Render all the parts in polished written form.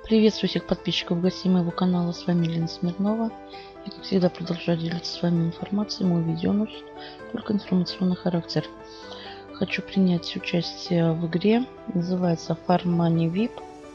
Приветствую всех подписчиков, гостей моего канала. С вами Лена Смирнова. Я, как всегда, продолжаю делиться с вами информацией. Мой видео носит только информационный характер. Хочу принять участие в игре. Называется Farm Money VIP.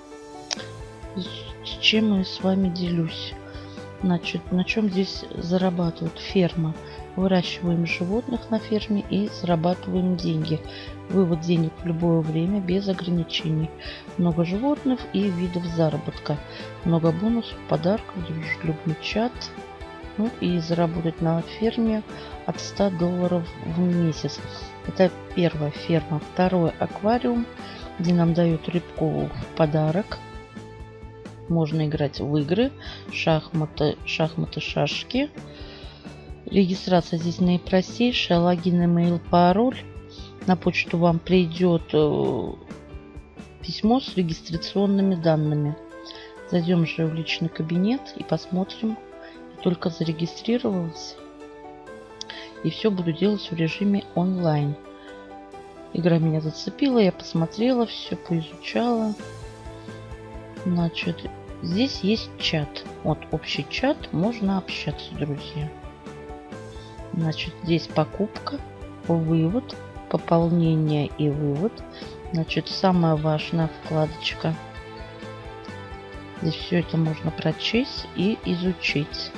С чем я с вами делюсь. Значит, на чем здесь зарабатывают? Ферма. Выращиваем животных на ферме и зарабатываем деньги. Вывод денег в любое время, без ограничений. Много животных и видов заработка. Много бонусов, подарков, дружелюбный чат. Ну и заработать на ферме от $100 в месяц. Это первая ферма. Второй аквариум, где нам дают рыбку в подарок. Можно играть в игры, шахматы, шашки. Регистрация здесь наипростейшая. Логин, имейл, пароль. На почту вам придет письмо с регистрационными данными. Зайдем же в личный кабинет и посмотрим. Я только зарегистрировалась. И все буду делать в режиме онлайн. Игра меня зацепила. Я посмотрела, все поизучала. Значит, здесь есть чат. Вот общий чат. Можно общаться, друзья. Значит, здесь покупка, вывод, пополнение и вывод. Значит, самая важная вкладочка. Здесь все это можно прочесть и изучить.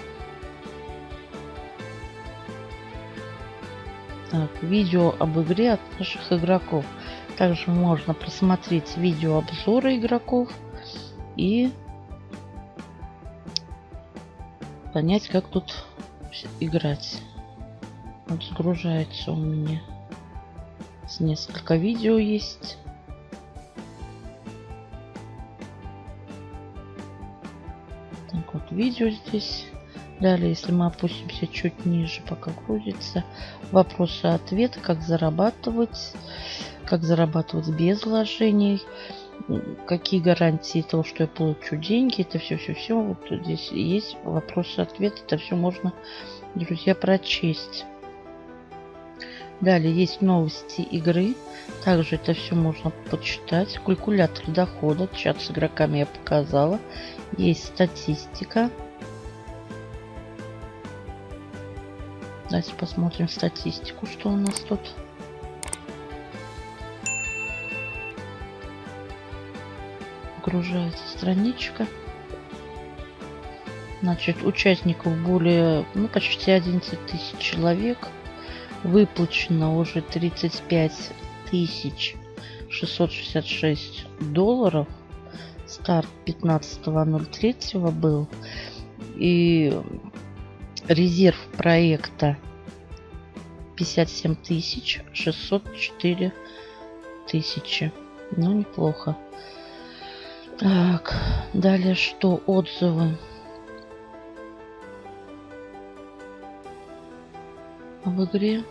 Так, видео об игре от наших игроков. Также можно просмотреть видео обзоры игроков и понять, как тут играть. Вот загружается у меня. Несколько видео есть. Так вот, видео здесь. Далее, если мы опустимся чуть ниже, пока грузится, вопросы-ответы, как зарабатывать без вложений, какие гарантии того, что я получу деньги, это все. Вот здесь есть вопросы-ответы, это все можно, друзья, прочесть. Далее есть новости игры. Также это все можно почитать. Калькулятор дохода. Чат с игроками я показала. Есть статистика. Давайте посмотрим статистику, что у нас тут. Загружается страничка. Значит, участников более, почти 11 тысяч человек. Выплачено уже $35 666. Старт 15.03 был. И резерв проекта 57 604 тысячи. Ну, неплохо. Так, далее что? Отзывы об игре.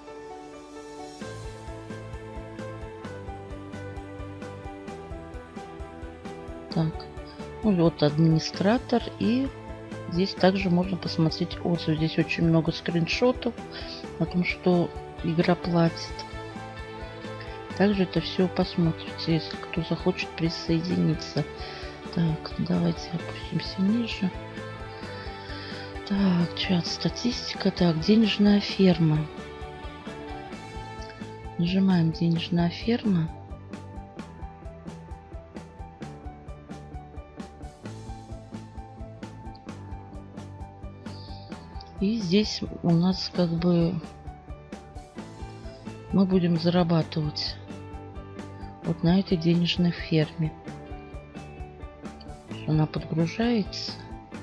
Так, вот администратор, и здесь также можно посмотреть отзывы. Здесь очень много скриншотов о том, что игра платит. Также это все посмотрите, если кто захочет присоединиться. Так, давайте опустимся ниже. Так, чат, статистика. Так, денежная ферма. Нажимаем денежная ферма. И здесь у нас как бы мы будем зарабатывать вот на этой денежной ферме. Она подгружается.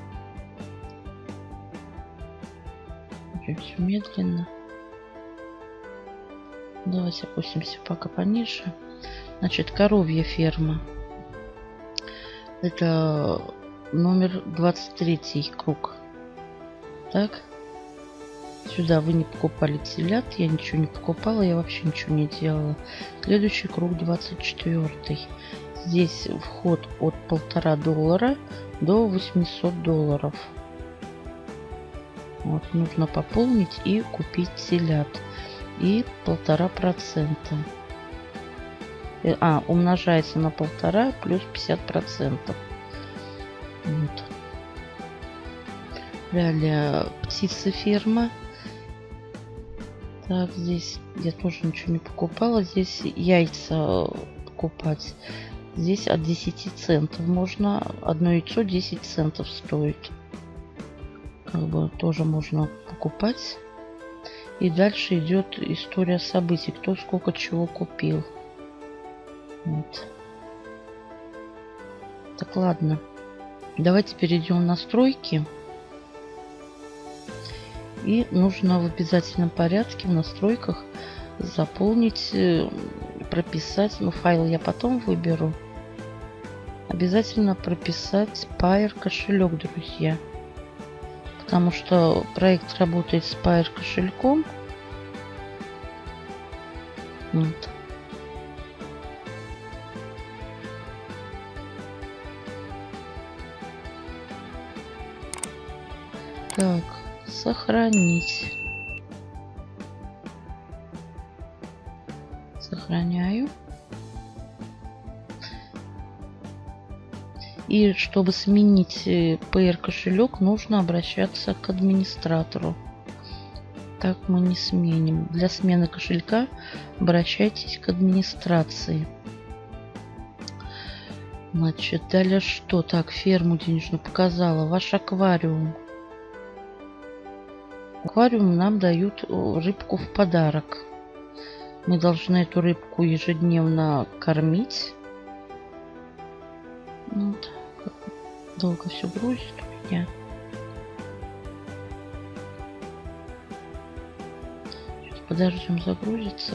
Очень все медленно. Давайте опустимся пока пониже. Значит, коровья ферма. Это номер 23 круг. Так. Сюда вы не покупали телят. Я ничего не покупала. Я вообще ничего не делала. Следующий круг 24. Здесь вход от $1,5 до $800. Вот, нужно пополнить и купить телят. И 1,5%. Умножается на 1,5 плюс 50%. Вот. Далее птицеферма. Так, здесь я тоже ничего не покупала. Здесь яйца покупать. Здесь от 10 центов можно. Одно яйцо 10 центов стоит. Как бы тоже можно покупать. И дальше идет история событий. Кто сколько чего купил. Вот. Так, ладно. Давайте перейдем в настройки. И нужно в обязательном порядке в настройках заполнить, прописать. Ну, файл я потом выберу. Обязательно прописать Payeer кошелек, друзья. Потому что проект работает с Payeer кошельком. Вот. Так, сохранить. Сохраняю. И чтобы сменить Payeer кошелек, нужно обращаться к администратору. Так мы не сменим. Для смены кошелька обращайтесь к администрации. Значит, далее что? Так, ферму денежную показала. Ваш аквариум. Аквариум нам дают рыбку в подарок. Мы должны эту рыбку ежедневно кормить. Вот. Долго все грузит у меня. Сейчас подождем, загрузится.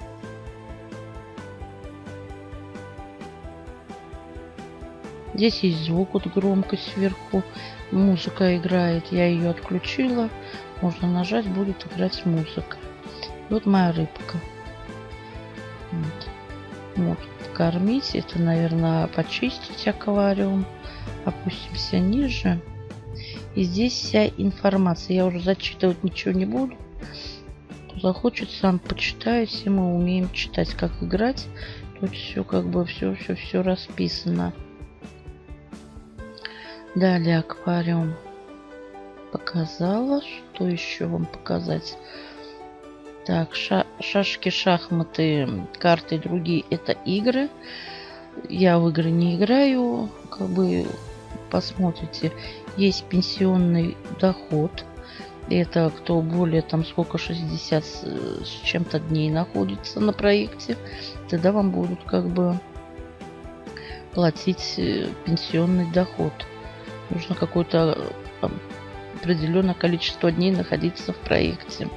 Здесь есть звук, вот громкость вверху. Музыка играет. Я ее отключила. Можно нажать, будет играть музыка. Вот моя рыбка. Вот. Вот. Кормить. Это, наверное, почистить аквариум. Опустимся ниже. И здесь вся информация. Я уже зачитывать ничего не буду. Кто захочет, сам почитает. Все мы умеем читать, как играть. Тут все как бы все расписано. Далее аквариум показала. Что еще вам показать? Так, шашки, шахматы, карты и другие — это игры. Я в игры не играю. Как бы посмотрите. Есть пенсионный доход. Это кто более там сколько, 60 с чем-то дней находится на проекте. Тогда вам будут как бы платить пенсионный доход. Нужно какое-то определенное количество дней находиться в проекте.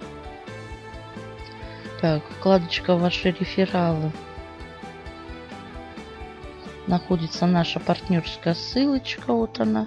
Так, вкладочка «Ваши рефералы». Находится наша партнерская ссылочка. Вот она.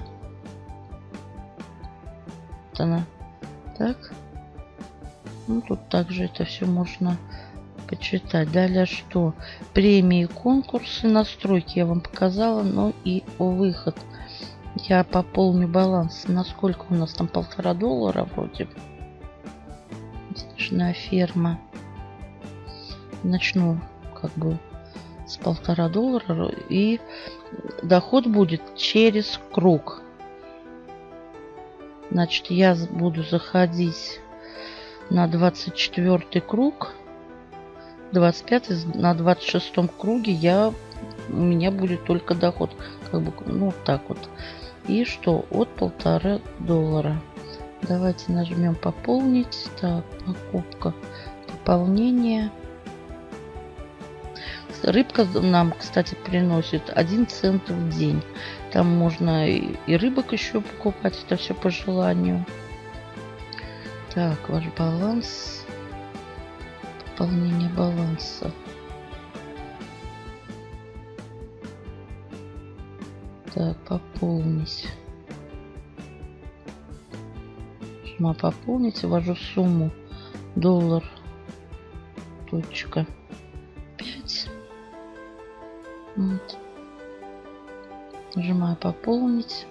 Вот она. Так. Ну, тут также это все можно почитать. Далее что? Премии, конкурсы, настройки я вам показала. Но и выход. Я пополню баланс. Насколько у нас там $1,5 вроде. Денежная ферма. Начну как бы с $1,5. И доход будет через круг. Значит, я буду заходить на 24 круг. 25 на 26 круге у меня будет только доход. Как бы, ну, вот так вот. И что? От $1,5. Давайте нажмем пополнить. Так, покупка, пополнение. Рыбка нам, кстати, приносит 1 цент в день. Там можно и рыбок еще покупать. Это все по желанию. Так, ваш баланс. Пополнение баланса. Так, пополнить. Нажимаю пополнить. Ввожу сумму $1.5. Вот. Нажимаю пополнить.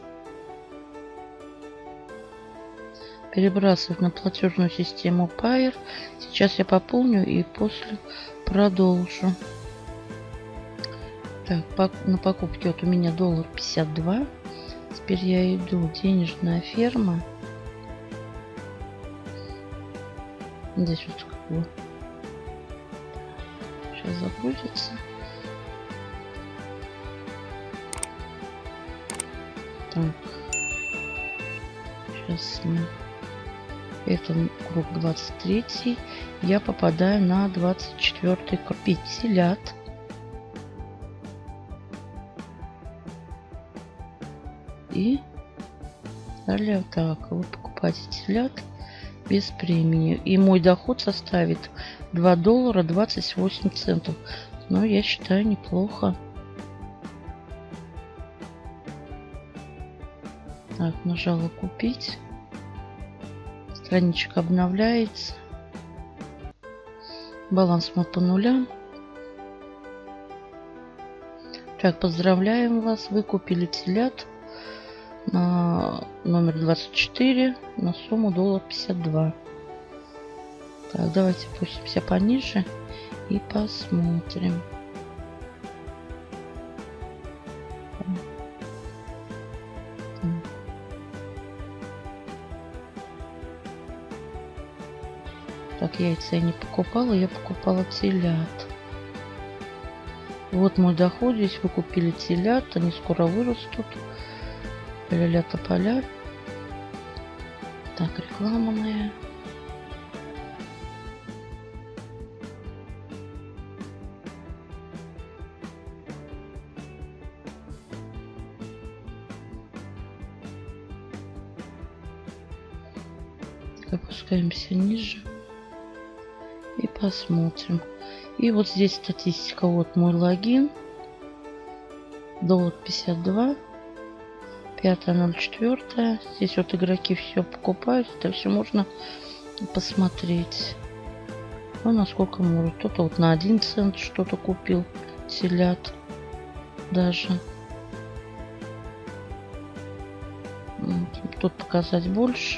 Перебрасывать на платежную систему Payeer. Сейчас я пополню и после продолжу. Так, на покупке вот у меня $1.52. Теперь я иду. Денежная ферма. Здесь вот как бы. Сейчас загрузится. Так. Сейчас это круг 23. Я попадаю на 24 круг. 5 телят. И далее так, вы покупаете телят без премии. И мой доход составит $2 28 центов. Но я считаю неплохо. Так, нажала купить. Страничка обновляется. Баланс мой по нулям. Так, поздравляем вас. Вы купили телят на номер 24 на сумму $52. Так, давайте спустимся пониже и посмотрим. Так, яйца я не покупала, я покупала телят. Вот мой доход. Здесь вы купили телят, они скоро вырастут. Ля-ля тополя. Так, рекламная. Опускаемся ниже и посмотрим. И вот здесь статистика. Вот мой логин. $52. 5.04. Здесь вот игроки все покупают. Это все можно посмотреть. Ну, насколько может. Кто-то вот на 1 цент что-то купил. Телят. Даже. Тут показать больше.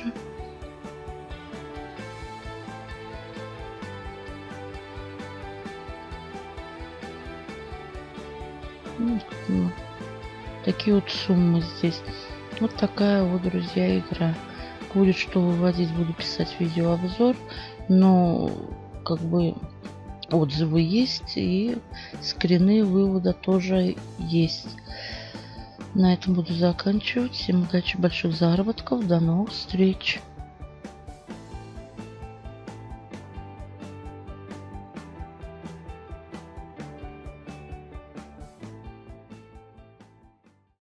Ну, такие вот суммы здесь. Вот такая вот, друзья, игра. Будет что выводить, буду писать видеообзор. Но как бы отзывы есть и скрины вывода тоже есть. На этом буду заканчивать. Всем удачи, больших заработков. До новых встреч.